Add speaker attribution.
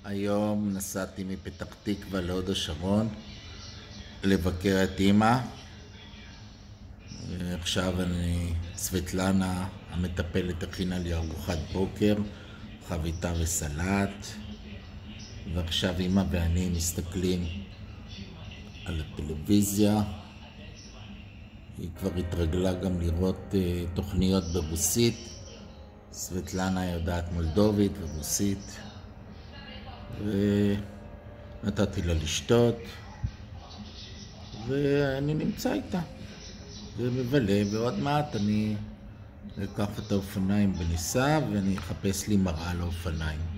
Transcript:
Speaker 1: היום נסעתי מפתח תקווה להוד השרון לבקר את אמא. עכשיו סבטלנה המטפלת הכינה לי ארוחת בוקר, חביתה וסלט, ועכשיו אמא ואני מסתכלים על הטלוויזיה. היא כבר התרגלה גם לראות תוכניות ברוסית. סבטלנה יודעת מולדובית ורוסית, ונתתי לה לשתות, ואני נמצא איתה ומבלה, ועוד מעט אני אקח את האופניים בניסה ואני אחפש לי מראה לאופניים.